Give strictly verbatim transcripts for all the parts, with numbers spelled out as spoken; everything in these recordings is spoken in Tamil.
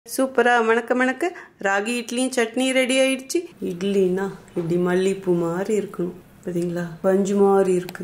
சூப்பரா மணக்க மணக்க ராகி இட்லியும் சட்னி ரெடி ஆயிடுச்சு. இட்லினா இப்படி மல்லிப்பூ மாதிரி இருக்கணும் பாத்தீங்களா, பஞ்சு மாதிரி இருக்கு.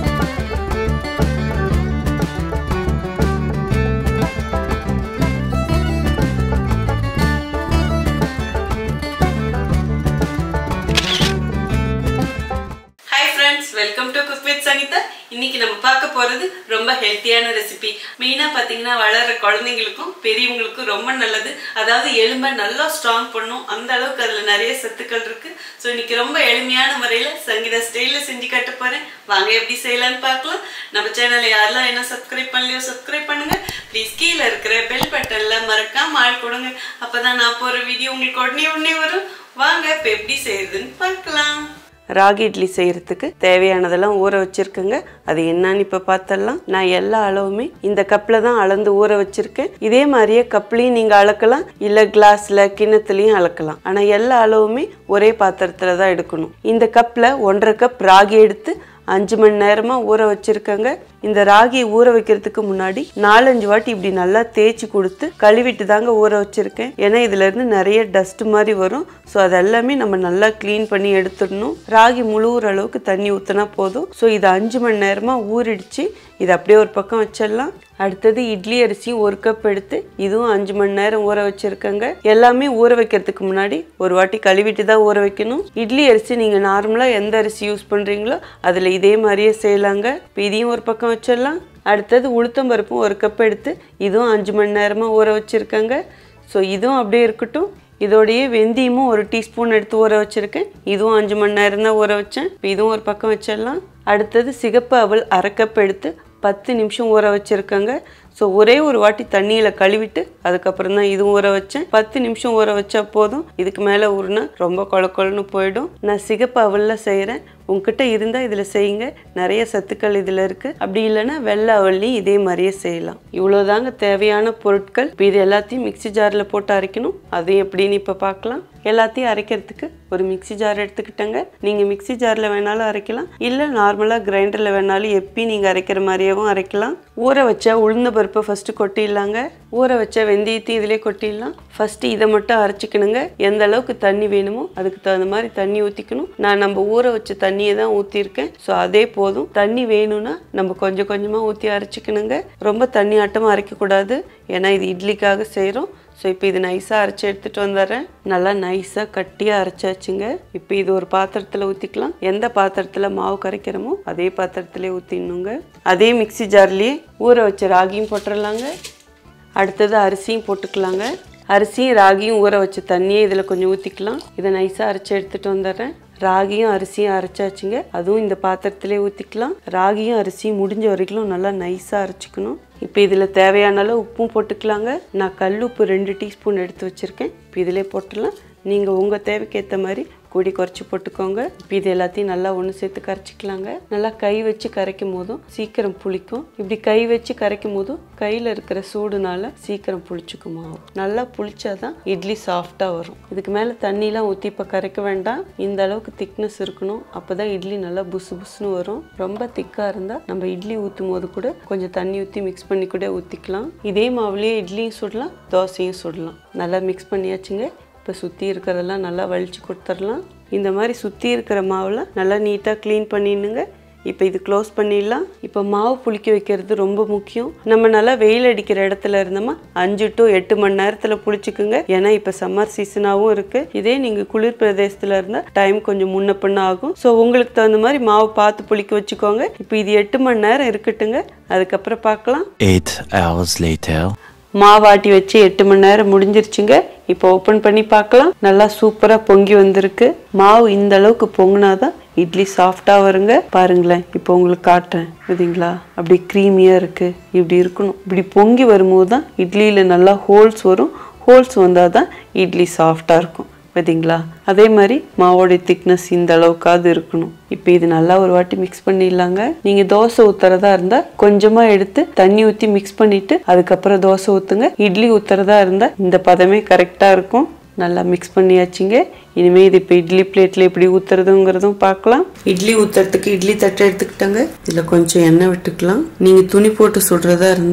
Welcome to cook with Sangeetha. இன்னைக்கு நம்ம பார்க்க போறது ரொம்ப ஹெல்த்தியான ரெசிபி. மெயினா பாத்தீங்கன்னா வளர்ற குழந்தைங்களுக்கும் பெரியவங்களுக்கும் ரொம்ப நல்லது. அதாவது எலும்பை நல்லா ஸ்ட்ராங் பண்ணும், அந்த அளவுக்கு அதுல நிறைய சத்துக்கள் இருக்கு. ஸோ இன்னைக்கு ரொம்ப எளிமையான முறையில சங்கீதா ஸ்டைல்ல செஞ்சு காட்ட போறேன். வாங்க எப்படி செய்யலாம்னு பார்க்கலாம். நம்ம சேனலை யாரெல்லாம் என்ன சப்ஸ்கிரைப் பண்ணலையோ சப்ஸ்கிரைப் பண்ணுங்க. ப்ளீஸ் கீழே இருக்கிற பெல் பட்டன்ல மறக்காம ஆள் கொடுங்க. அப்பதான் நான் போற வீடியோ உங்களுக்கு உடனே உடனே வரும். வாங்க இப்ப எப்படி செய்யுதுன்னு பார்க்கலாம். ராகி இட்லி செய்யறதுக்கு தேவையானதெல்லாம் ஊற வச்சிருக்கேங்க. அது என்னன்னு இப்ப பார்த்தலாம். நான் எல்லா அளவுமே இந்த கப்ல தான் அளந்து ஊற வச்சிருக்கேன். இதே மாதிரியே கப்லயும் நீங்க அளக்கலாம், இல்ல கிளாஸ்ல கிண்ணத்துலயும் அளக்கலாம். ஆனா எல்லா அளவுமே ஒரே பாத்திரத்துல தான் எடுக்கணும். இந்த கப்ல ஒன்றரை கப் ராகி எடுத்து அஞ்சு மணி நேரமா ஊற வச்சிருக்கேங்க. இந்த ராகி ஊற வைக்கிறதுக்கு முன்னாடி நாலஞ்சு வாட்டி இப்படி நல்லா தேய்ச்சி கொடுத்து கழுவிட்டு தாங்க ஊற வச்சிருக்கேன். ஏன்னா இதுல இருந்து நிறைய டஸ்ட் மாதிரி வரும். ஸோ அதெல்லாமே நம்ம நல்லா கிளீன் பண்ணி எடுத்துடணும். ராகி முழுகிற அளவுக்கு தண்ணி ஊற்றினா போதும். ஸோ இது அஞ்சு மணி நேரமா ஊறிடுச்சு. இது அப்படியே ஒரு பக்கம் வச்சிடலாம். அடுத்தது இட்லி அரிசியும் ஒரு கப் எடுத்து இதுவும் அஞ்சு மணி நேரம் ஊற வச்சிருக்கேங்க. எல்லாமே ஊற வைக்கிறதுக்கு முன்னாடி ஒரு வாட்டி கழுவிட்டு தான் ஊற வைக்கணும். இட்லி அரிசி நீங்க நார்மலா எந்த அரிசி யூஸ் பண்றீங்களோ அதுல இதே மாதிரியே செய்யலாங்க. இதையும் ஒரு பக்கம் வச்சிடலாம். அடுத்தது உளுத்தம் பருப்பும் ஒரு கப் எடுத்து இதுவும் அஞ்சு மணி நேரமா ஊற வச்சிருக்கேங்க. ஸோ இதுவும் அப்படியே இருக்கட்டும். இதோடைய வெந்தயமும் ஒரு டீஸ்பூன் எடுத்து ஊற வச்சிருக்கேன். இதுவும் அஞ்சு மணி நேரம் தான் ஊற வச்சேன். இதுவும் ஒரு பக்கம் வச்சிடலாம். அடுத்தது சிகப்பு அவல் அரை கப் எடுத்து பத்து நிமிஷம் ஊற வச்சிருக்கேங்க. ஸோ ஒரே ஒரு வாட்டி தண்ணியில் கழுவிட்டு அதுக்கப்புறம் தான் இதுவும் ஊற வச்சேன். பத்து நிமிஷம் ஊற வச்சா போதும். இதுக்கு மேலே ஊறுனா ரொம்ப கொழ கொழன்னு போயிடும். நான் சிகப்பு அவலில் செய்கிறேன். உங்ககிட்ட இருந்தால் இதில் செய்யுங்க, நிறைய சத்துக்கள் இதில் இருக்குது. அப்படி இல்லைன்னா வெள்ளை அவல்லையும் இதே மாதிரியே செய்யலாம். இவ்வளோதாங்க தேவையான பொருட்கள். இப்போ இது எல்லாத்தையும் மிக்சி ஜாரில் போட்டு அரைக்கணும். அதையும் எப்படின்னு இப்போ பார்க்கலாம். எல்லாத்தையும் அரைக்கிறதுக்கு ஒரு மிக்சி ஜார் எடுத்துக்கிட்டேங்க. நீங்கள் மிக்சி ஜாரில் வேணாலும் அரைக்கலாம், இல்லை நார்மலாக கிரைண்டரில் வேணாலும் எப்பி நீங்கள் அரைக்கிற மாதிரியாகவும் அரைக்கலாம். ஊற வச்ச உளுந்த பருப்பை ஃபஸ்ட்டு கொட்டிடலாங்க. ஊற வச்ச வெந்தயத்தையும் இதிலே கொட்டிடலாம். ஃபஸ்ட்டு இதை மட்டும் அரைச்சிக்கணுங்க. எந்த அளவுக்கு தண்ணி வேணுமோ அதுக்கு தகுந்த மாதிரி தண்ணி ஊற்றிக்கணும். நான் நம்ம ஊற வச்ச தண்ணியை தான் ஊற்றிருக்கேன். ஸோ அதே போதும். தண்ணி வேணும்னா நம்ம கொஞ்சம் கொஞ்சமாக ஊற்றி அரைச்சிக்கணுங்க. ரொம்ப தண்ணி ஆட்டமாக அரைக்கக்கூடாது, ஏன்னா இது இட்லிக்காக செய்கிறோம். ஸோ இப்போ இது நைஸாக அரைச்சி எடுத்துகிட்டு வந்துடுறேன். நல்லா நைஸாக கட்டியாக அரைச்சாச்சுங்க. இப்போ இது ஒரு பாத்திரத்தில் ஊற்றிக்கலாம். எந்த பாத்திரத்தில் மாவு கரைக்கிறோமோ அதே பாத்திரத்திலே ஊற்றிடணுங்க. அதே மிக்சி ஜார்லேயே ஊற வச்ச ராகியும் போட்டுடலாங்க. அடுத்தது அரிசியும் போட்டுக்கலாங்க. அரிசியும் ராகியும் ஊற வச்ச தண்ணியே இதில் கொஞ்சம் ஊற்றிக்கலாம். இதை நைஸாக அரைச்சி எடுத்துகிட்டு வந்துடுறேன். ராகியும் அரிசியும் அரைச்சாச்சுங்க. அதுவும் இந்த பாத்திரத்திலே ஊற்றிக்கலாம். ராகியும் அரிசியும் முடிஞ்ச வரைக்கும் நல்லா நைஸாக அரைச்சிக்கணும். இப்போ இதில் தேவையான அளவு உப்பும் போட்டுக்கலாங்க. நான் கல் உப்பு ரெண்டு டீஸ்பூன் எடுத்து வச்சுருக்கேன். இப்போ இதிலே போட்டுடலாம். நீங்கள் உங்கள் தேவைக்கு ஏற்ற மாதிரி கூடி குறைச்சி போட்டுக்கோங்க. இப்போ இது எல்லாத்தையும் நல்லா ஒன்று சேர்த்து கரைச்சிக்கலாங்க. நல்லா கை வச்சு கரைக்கும் போதும் சீக்கிரம் புளிக்கும். இப்படி கை வச்சு கரைக்கும் போதும் கையில் இருக்கிற சூடுனால சீக்கிரம் புளிச்சுக்கும் மாவு. நல்லா புளிச்சாதான் இட்லி சாஃப்டாக வரும். இதுக்கு மேலே தண்ணிலாம் ஊற்றி இப்போ கரைக்க வேண்டாம். இந்த அளவுக்கு திக்னஸ் இருக்கணும். அப்போ தான் இட்லி நல்லா புசு புசுன்னு வரும். ரொம்ப திக்காக இருந்தால் நம்ம இட்லி ஊற்றும் போது கூட கொஞ்சம் தண்ணி ஊற்றி மிக்ஸ் பண்ணி கூட ஊற்றிக்கலாம். இதே மாவுலேயே இட்லியும் சுடலாம், தோசையும் சுடலாம். நல்லா மிக்ஸ் பண்ணியாச்சுங்க. இப்போ சுற்றி இருக்கிறதெல்லாம் நல்லா வலிச்சு கொடுத்துடலாம். இந்த மாதிரி சுற்றி இருக்கிற மாவில் நல்லா நீட்டாக க்ளீன் பண்ணிடணுங்க. இப்போ இது க்ளோஸ் பண்ணிடலாம். இப்போ மாவு புளிக்க வைக்கிறது ரொம்ப முக்கியம். நம்ம நல்லா வெயில் அடிக்கிற இடத்துல இருந்தோமா அஞ்சு டு எட்டு மணி நேரத்தில் புளிச்சுக்குங்க. ஏன்னா இப்போ சம்மர் சீசனாகவும் இருக்குது. இதே நீங்கள் குளிர் பிரதேசத்தில் இருந்தால் டைம் கொஞ்சம் முன்ன பின்ன ஆகும். ஸோ உங்களுக்கு தகுந்த மாதிரி மாவு பார்த்து புளிக்க வச்சுக்கோங்க. இப்போ இது எட்டு மணி நேரம் இருக்கட்டுங்க. அதுக்கப்புறம் பார்க்கலாம். eight hours later. மாவாட்டி வச்சு எட்டு மணி நேரம் முடிஞ்சிருச்சுங்க. இப்போ ஓப்பன் பண்ணி பார்க்கலாம். நல்லா சூப்பராக பொங்கி வந்திருக்கு. மாவு இந்த அளவுக்கு பொங்கினாதான் இட்லி சாஃப்டாக வருங்க. பாருங்களேன், இப்போ உங்களுக்கு காட்டுறேன் பார்த்தீங்களா, அப்படி க்ரீமியாக இருக்குது. இப்படி இருக்கணும். இப்படி பொங்கி வரும்போது தான் இட்லியில் நல்லா ஹோல்ஸ் வரும். ஹோல்ஸ் வந்தால் தான் இட்லி சாஃப்டாக இருக்கும் பார்த்தீங்களா. அதே மாதிரி மாவோடைய திக்னஸ் இந்த அளவுக்காவது இருக்கணும். இப்போ இது நல்லா ஒரு வாட்டி மிக்ஸ் பண்ணிடலாங்க. நீங்க தோசை ஊத்துறதா இருந்தா கொஞ்சமா எடுத்து தண்ணி ஊற்றி மிக்ஸ் பண்ணிட்டு அதுக்கப்புறம் தோசை ஊத்துங்க. இட்லி ஊத்துறதா இருந்தா இந்த பதமே கரெக்டா இருக்கும். நல்லா மிக்ஸ் பண்ணியாச்சுங்க. இனிமே இது இப்போ இட்லி பிளேட்ல எப்படி ஊத்துறதுங்கிறதும் பார்க்கலாம். இட்லி ஊத்துறதுக்கு இட்லி தட்டை எடுத்துக்கிட்டாங்க. இதுல கொஞ்சம் எண்ணெய் விட்டுக்கலாம். நீங்க துணி போட்டு சுடுறதா இருந்தா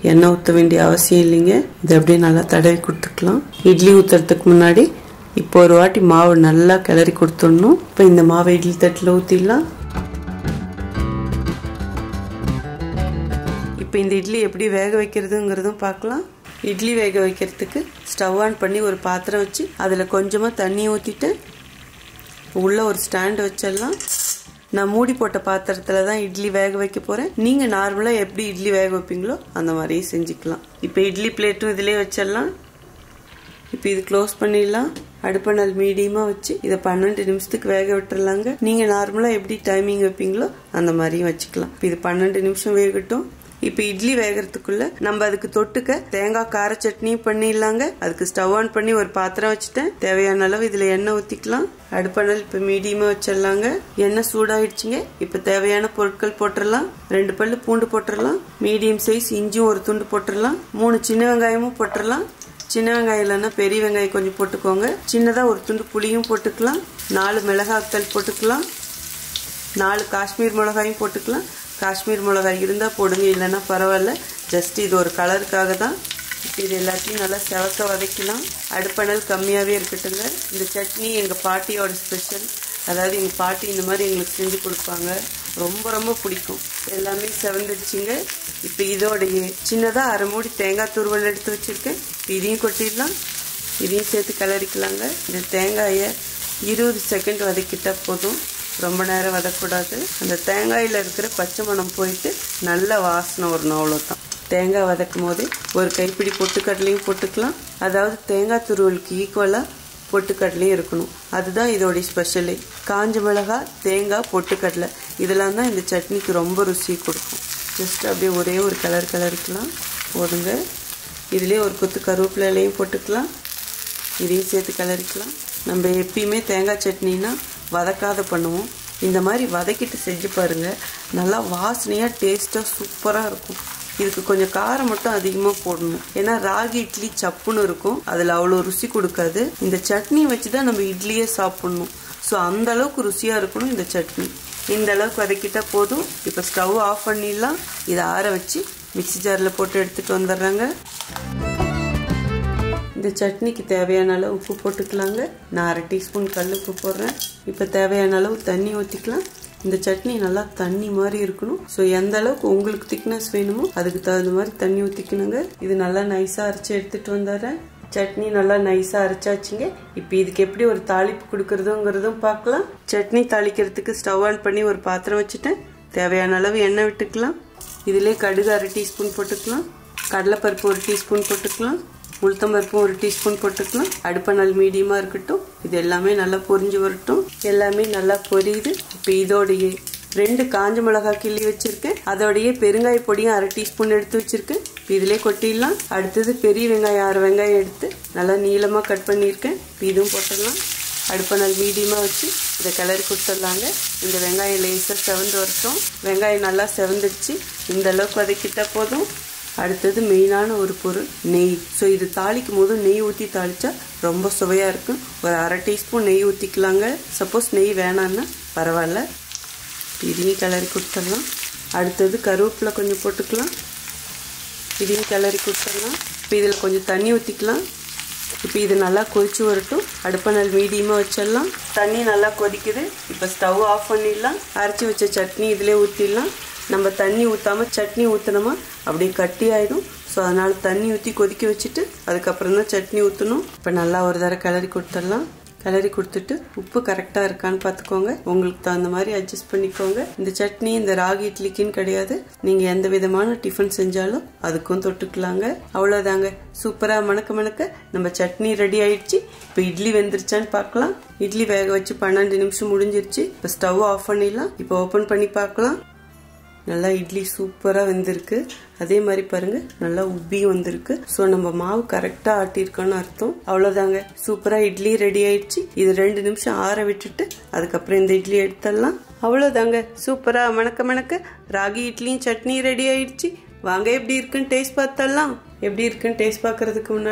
எண்ணெய் ஊற்ற வேண்டிய அவசியம் இல்லைங்க. இதை அப்படியே நல்லா தடவி கொடுத்துக்கலாம். இட்லி ஊற்றுறதுக்கு முன்னாடி இப்போ ஒரு வாட்டி மாவு நல்லா கிளறி கொடுத்துடணும். இப்போ இந்த மாவை இட்லி தட்டில் ஊற்றிடலாம். இப்போ இந்த இட்லி எப்படி வேக வைக்கிறதுங்கிறதும் பார்க்கலாம். இட்லி வேக வைக்கிறதுக்கு ஸ்டவ் ஆன் பண்ணி ஒரு பாத்திரம் வச்சு அதில் கொஞ்சமாக தண்ணி ஊற்றிட்டு உள்ள ஒரு ஸ்டாண்ட் வச்சிடலாம். நான் மூடி போட்ட பாத்திரத்தில் தான் இட்லி வேக வைக்க போகிறேன். நீங்கள் நார்மலாக எப்படி இட்லி வேக வைப்பீங்களோ அந்த மாதிரியே செஞ்சுக்கலாம். இப்போ இட்லி பிளேட்டும் இதிலே வச்சிடலாம். இப்போ இது க்ளோஸ் பண்ணிடலாம். அடுப்பணல் மீடியமாக வச்சு இதை பன்னெண்டு நிமிஷத்துக்கு வேக விட்டுறலாங்க. நீங்கள் நார்மலாக எப்படி டைமிங் வைப்பீங்களோ அந்த மாதிரியும் வச்சுக்கலாம். இப்போ இது பன்னெண்டு நிமிஷம் வேகட்டும். இப்ப இட்லி வேகிறதுக்குள்ள நம்ம அதுக்கு தொட்டுக்க தேங்காய் கார சட்னியும் பண்ணிடலாங்க. அதுக்கு ஸ்டவ் ஆன் பண்ணி ஒரு பாத்திரம் வச்சுட்டேன். தேவையான அளவு இதுல எண்ணெய் ஊத்திக்கலாம். அடுப்பணல் இப்ப மீடியமா வச்சிடலாங்க. எண்ணெய் சூடாயிடுச்சுங்க. இப்ப தேவையான பொருட்கள் போட்டுடலாம். ரெண்டு பல்லு பூண்டு போட்டுடலாம். மீடியம் சைஸ் இஞ்சியும் ஒரு துண்டு போட்டுடலாம். மூணு சின்ன வெங்காயமும் போட்டுடலாம். சின்ன வெங்காயம் இல்லைன்னா பெரிய வெங்காயம் கொஞ்சம் போட்டுக்கோங்க. சின்னதா ஒரு துண்டு புளியும் போட்டுக்கலாம். நாலு மிளகாய்த்தல் போட்டுக்கலாம். நாலு காஷ்மீர் மிளகாயும் போட்டுக்கலாம். காஷ்மீர் மிளகாய் இருந்தால் போடுங்க, இல்லைன்னா பரவாயில்ல. ஜஸ்ட் இது ஒரு கலருக்காக தான். இப்போ இது எல்லாத்தையும் நல்லா செவக்க வதக்கலாம். அடுப்பணல் கம்மியாகவே இருக்கட்டுங்க. இந்த சட்னி எங்கள் பாட்டியோட ஸ்பெஷல். அதாவது எங்கள் பாட்டி இந்த மாதிரி எங்களுக்கு செஞ்சு கொடுப்பாங்க. ரொம்ப ரொம்ப பிடிக்கும். எல்லாமே செவந்துடுச்சுங்க. இப்போ இதோடைய சின்னதாக அரை மூடி தேங்காய் துருவல் எடுத்து வச்சுருக்கேன். இதையும் கொட்டிடலாம். இதையும் சேர்த்து கிளறிக்கலாங்க. இந்த தேங்காயை இருபது செகண்ட் வதக்கிட்டா போதும். ரொம்ப நேரம் வதக்கூடாது. அந்த தேங்காயில் இருக்கிற பச்சை மணம் போயிட்டு நல்ல வாசனை வரணும், அவ்வளோதான். தேங்காய் வதக்கும் போது ஒரு கைப்பிடி பொட்டுக்கடலையும் போட்டுக்கலாம். அதாவது தேங்காய் துருவலுக்கு ஈக்குவலாக பொட்டுக்கடலையும் இருக்கணும். அதுதான் இதோடைய ஸ்பெஷலே. காஞ்ச மிளகாய், தேங்காய், பொட்டுக்கடலை இதெல்லாம் தான் இந்த சட்னிக்கு ரொம்ப ருசி கொடுக்கும். ஜஸ்ட் அப்படியே ஒரே ஒரு கலர் கலரிக்கலாம் போதுங்க. இதுலேயே ஒரு கொத்து கருவேப்பிலையும் போட்டுக்கலாம். இதையும் சேர்த்து கிளறிக்கலாம். நம்ம எப்பயுமே தேங்காய் சட்னின்னா வதக்காத பண்ணுவோம். இந்த மாதிரி வதக்கிட்டு செஞ்சு பாருங்க. நல்லா வாசனையாக டேஸ்ட்டாக சூப்பராக இருக்கும். இதுக்கு கொஞ்சம் காரம் மட்டும் அதிகமாக போடணும். ஏன்னா ராகி இட்லி சப்புன்னு இருக்கும். அதில் அவ்வளோ ருசி கொடுக்காது. இந்த சட்னி வச்சு தான் நம்ம இட்லியே சாப்பிட்ணும். ஸோ அந்த அளவுக்கு ருசியாக இருக்கணும் இந்த சட்னி. இந்த அளவுக்கு வதக்கிட்டா போதும். இப்போ ஸ்டவ் ஆஃப் பண்ணிடலாம். இதை ஆற வச்சு மிக்சி ஜாரில் போட்டு எடுத்துகிட்டு வந்துடுறாங்க. இந்த சட்னிக்கு தேவையான அளவு உப்பு போட்டுக்கலாங்க. நான் அரை டீஸ்பூன் கல் உப்பு போடுறேன். இப்போ தேவையான அளவு தண்ணி ஊற்றிக்கலாம். இந்த சட்னி நல்லா தண்ணி மாதிரி இருக்கணும். ஸோ எந்த அளவுக்கு உங்களுக்கு திக்னஸ் வேணுமோ அதுக்கு தகுந்த மாதிரி தண்ணி ஊற்றிக்கணுங்க. இது நல்லா நைஸாக அரைச்சி எடுத்துகிட்டு வந்துடுறேன். சட்னி நல்லா நைஸாக அரைச்சாச்சுங்க. இப்போ இதுக்கு எப்படி ஒரு தாளிப்பு கொடுக்கறதுங்கிறதும் பார்க்கலாம். சட்னி தாளிக்கிறதுக்கு ஸ்டவ் ஆன் பண்ணி ஒரு பாத்திரம் வச்சுட்டேன். தேவையான அளவு எண்ணெய் விட்டுக்கலாம். இதிலே கடுகு அரை டீஸ்பூன் போட்டுக்கலாம். கடலைப்பருப்பு ஒரு டீஸ்பூன் போட்டுக்கலாம். உளுத்தம்பருப்பும் ஒரு டீஸ்பூன் போட்டுக்கலாம். அடுப்பணல் மீடியமாக இருக்கட்டும். இது எல்லாமே நல்லா பொரிஞ்சு வரட்டும். எல்லாமே நல்லா பொரியுது. இப்போ இதோடைய ரெண்டு காஞ்ச மிளகாய் கிள்ளி வச்சிருக்கேன். அதோடைய பெருங்காய பொடியும் அரை டீஸ்பூன் எடுத்து வச்சிருக்கேன். இதிலே கொட்டிடலாம். அடுத்தது பெரிய வெங்காயம் ஆறு வெங்காயம் எடுத்து நல்லா நீளமாக கட் பண்ணியிருக்கேன். இதுவும் போட்டுடலாம். அடுப்பணல் மீடியமாக வச்சு இதை கிளறி கொடுத்துடலாங்க. இந்த வெங்காயம் லேசாக செவந்து வரட்டும். வெங்காயம் நல்லா செவந்துடுச்சு. இந்த அளவுக்கு வதக்கிட்டா போதும். அடுத்தது மெயினான ஒரு பொருள் நெய். ஸோ இது தாளிக்கும் போது நெய் ஊற்றி தாளித்தா ரொம்ப சுவையாக இருக்கும். ஒரு அரை டீஸ்பூன் நெய் ஊற்றிக்கலாங்க. சப்போஸ் நெய் வேணான்னா பரவாயில்ல. இதையும் கிளறி கொடுத்துடலாம். அடுத்தது கருவேப்பிலை கொஞ்சம் போட்டுக்கலாம். இதையும் கிளறி கொடுத்துடலாம். இப்போ இதில் கொஞ்சம் தண்ணி ஊற்றிக்கலாம். இப்போ இது நல்லா கொதிச்சு வரட்டும். அடுப்பணல் மீடியமாக வச்சிடலாம். தண்ணி நல்லா கொதிக்குது. இப்போ ஸ்டவ் ஆஃப் பண்ணிடலாம். அரைச்சி வச்ச சட்னி இதிலே ஊற்றிடலாம். நம்ம தண்ணி ஊற்றாம சட்னி ஊற்றினோமா அப்படியே கட்டி ஆகிடும். ஸோ அதனால் தண்ணி ஊற்றி கொதிக்க வச்சுட்டு அதுக்கப்புறம் தான் சட்னி ஊற்றணும். இப்போ நல்லா ஒரு தடவை கிளறி கொடுத்துடலாம். கிளறி கொடுத்துட்டு உப்பு கரெக்டாக இருக்கான்னு பார்த்துக்கோங்க. உங்களுக்கு தகுந்த மாதிரி அட்ஜஸ்ட் பண்ணிக்கோங்க. இந்த சட்னி இந்த ராகி இட்லிக்குன்னு கிடையாது. நீங்கள் எந்த விதமான டிஃபன் செஞ்சாலும் அதுக்கும் தொட்டுக்கலாங்க. அவ்வளோதாங்க. சூப்பராக மணக்க மணக்க நம்ம சட்னி ரெடி ஆயிடுச்சு. இப்போ இட்லி வெந்துருச்சான்னு பார்க்கலாம். இட்லி வேக வச்சு பன்னெண்டு நிமிஷம் முடிஞ்சிருச்சு. இப்போ ஸ்டவ் ஆஃப் பண்ணிடலாம். இப்போ ஓப்பன் பண்ணி பார்க்கலாம். நல்லா இட்லி சூப்பராக வெந்திருக்கு. அதே மாதிரி பாருங்க நல்லா உப்பியும் வந்திருக்கு. ஸோ நம்ம மாவு கரெக்டாக ஆட்டியிருக்கோன்னு அர்த்தம். அவ்வளோதாங்க. சூப்பராக இட்லி ரெடி ஆயிடுச்சு. இது ரெண்டு நிமிஷம் ஆற விட்டுட்டு அதுக்கப்புறம் இந்த இட்லி எடுத்துடலாம். அவ்வளோதாங்க. சூப்பராக மணக்க மணக்க ராகி இட்லியும் சட்னி ரெடி ஆயிடுச்சு. வாங்க எப்படி இருக்குன்னு டேஸ்ட் பார்த்தலாம். எப்படி இருக்குன்னு டேஸ்ட் பார்க்கறதுக்கு முன்னாடி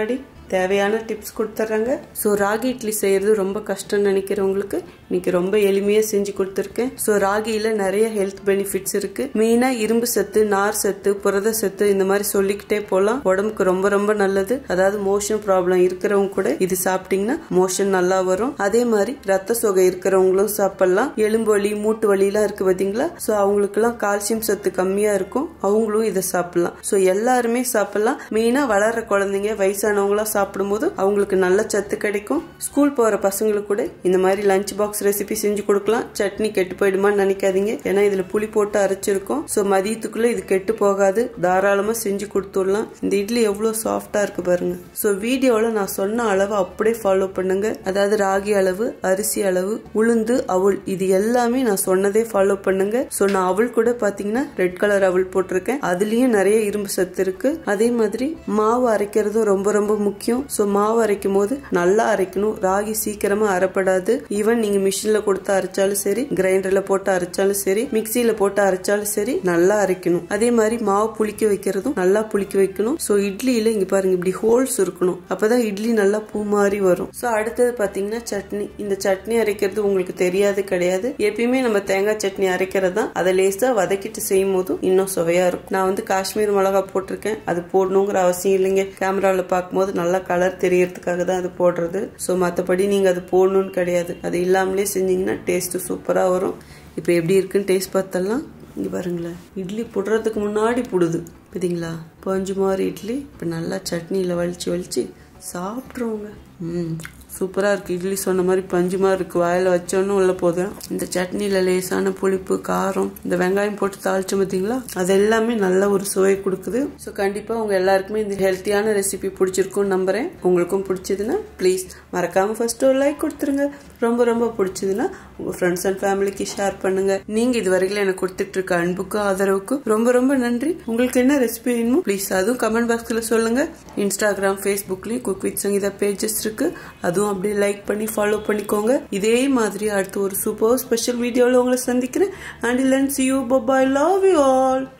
தேவையான டிப்ஸ் கொடுத்துட்றாங்க. ஸோ ராகி இட்லி செய்யறது ரொம்ப கஷ்டம்னு நினைக்கிறவங்களுக்கு இன்னைக்கு ரொம்ப எளிமையா செஞ்சு கொடுத்துருக்கேன். ஸோ ராகியில நிறைய ஹெல்த் பெனிஃபிட்ஸ் இருக்கு. மெயினா இரும்பு சத்து, நார் சத்து, புரத சத்து இந்த மாதிரி சொல்லிக்கிட்டே போலாம். உடம்புக்கு ரொம்ப ரொம்ப நல்லது. அதாவது மோஷன் ப்ராப்ளம் இருக்கிறவங்க கூட இது சாப்பிட்டீங்கன்னா மோஷன் நல்லா வரும். அதே மாதிரி ரத்த சோகை இருக்கிறவங்களும் சாப்பிடலாம். எலும்பு வலி, மூட்டு வலி எல்லாம் இருக்கு பாத்தீங்களா? ஸோ அவங்களுக்கு எல்லாம் கால்சியம் சத்து கம்மியா இருக்கும், அவங்களும் இதை சாப்பிடலாம். ஸோ எல்லாருமே சாப்பிடலாம். மெயினா வளர்ற குழந்தைங்க, வயசானவங்களா சாப்பிடும் போது அவங்களுக்கு நல்ல சத்து கிடைக்கும். ஸ்கூல் போற பசங்களுக்கு கூட இந்த மாதிரி லஞ்ச் பாக்ஸ் ரெசிபி செஞ்சு கொடுக்கலாம். சட்னி கெட்டு போயிடுமான்னு நினைக்காதீங்க, ஏன்னா இதுல புளி போட்டு அரைச்சிருக்கோம். ஸோ மதியத்துக்குள்ள இது கெட்டு போகாது, தாராளமா செஞ்சு கொடுத்துடலாம். இந்த இட்லி எவ்வளவு சாஃப்டா இருக்கு பாருங்க. ஸோ வீடியோல நான் சொன்ன அளவு அப்படியே ஃபாலோ பண்ணுங்க. அதாவது ராகி அளவு, அரிசி அளவு, உளுந்து, அவல் இது எல்லாமே நான் சொன்னதே ஃபாலோ பண்ணுங்க. ஸோ நான் அவல் கூட பாத்தீங்கன்னா ரெட் கலர் அவல் போட்டிருக்கேன். அதுலயும் நிறைய இரும்பு சத்து இருக்கு. அதே மாதிரி மாவு அரைக்கிறதும் ரொம்ப ரொம்ப முக்கியம். ஸோ மாவு அரைக்கும் போது நல்லா அரைக்கணும். ராகி சீக்கிரமா அரைப்படாது. ஈவன் நீங்க மிஷின்ல கொடுத்து அரைச்சாலும் சரி, கிரைண்டர்ல போட்டு அரைச்சாலும் சரி, மிக்சியில போட்டு அரைச்சாலும் சரி, நல்லா அரைக்கணும். அதே மாதிரி மாவு புளிக்க வைக்கிறதும் நல்லா புளிக்க வைக்கணும். ஸோ இட்லியில இங்க பாருங்க இப்படி ஹோல்ஸ் இருக்கணும், அப்பதான் இட்லி நல்லா பூ மாதிரி வரும். ஸோ அடுத்தது பாத்தீங்கன்னா சட்னி. இந்த சட்னி அரைக்கிறது உங்களுக்கு தெரியாது கிடையாது. எப்பயுமே நம்ம தேங்காய் சட்னி அரைக்கிறது தான். அதை லேசா வதக்கிட்டு செய்யும் போதும் இன்னும் சுவையா இருக்கும். நான் வந்து காஷ்மீர் மிளகா போட்டிருக்கேன். அது போடணுங்கிற அவசியம் இல்லைங்க. கேமரால பார்க்கும்போது நல்லா கலர் தெரியறதுக்காக தான் அது போடுறது. ஸோ மற்றபடி நீங்க அது போடணும்னு கிடையாது. அது இல்லாமலே செஞ்சீங்கன்னா டேஸ்ட் சூப்பரா வரும். இப்போ எப்படி இருக்குன்னு டேஸ்ட் பார்த்தலாம். இங்க பாருங்களேன், இட்லி புடுறதுக்கு முன்னாடி புடுது பாத்தீங்களா? பஞ்சு மாதிரி இட்லி. இப்போ நல்லா சட்னியில வலிச்சு வலிச்சு சாப்பிட்ருவோங்க. ம் சூப்பரா இருக்கு. இட்லி சொன்ன மாதிரி பஞ்சு மாதிரி இருக்கு. வாயில வச்சோன்னு உள்ள போதும். இந்த சட்னியில லேசான புளிப்பு, காரம், இந்த வெங்காயம் போட்டு தாளிச்சு பார்த்தீங்களா, அது எல்லாமே நல்ல ஒரு சுவை கொடுக்குது. ஸோ கண்டிப்பா உங்க எல்லாருக்குமே இந்த ஹெல்த்தியான ரெசிபி பிடிச்சிருக்கும்னு நம்புறேன். உங்களுக்கும் பிடிச்சதுன்னா ப்ளீஸ் மறக்காம ஃபர்ஸ்ட் ஒரு லைக் கொடுத்துருங்க. ரொம்ப ரொம்ப பிடிச்சதுன்னா உங்க ஃப்ரெண்ட்ஸ் அண்ட் ஃபேமிலிக்கு ஷேர் பண்ணுங்க. நீங்க இது வரைக்கும் எனக்கு கொடுத்துட்டு இருக்க அன்புக்கும் ஆதரவுக்கும் ரொம்ப ரொம்ப நன்றி. உங்களுக்கு என்ன ரெசிபி வேணுமோ ப்ளீஸ் அதுவும் கமெண்ட் பாக்ஸ்ல சொல்லுங்க. இன்ஸ்டாகிராம், ஃபேஸ்புக்லயும் குக் வித் சங்கீதா பேஜஸ் இருக்கு. அதுவும் அப்படியே லைக் பண்ணி ஃபாலோ பண்ணிக்கோங்க. இதே மாதிரி அடுத்து ஒரு சூப்பர் ஸ்பெஷல் வீடியோல உங்களை சந்திக்கிறேன். Until then, see you. Bye bye. Love you all.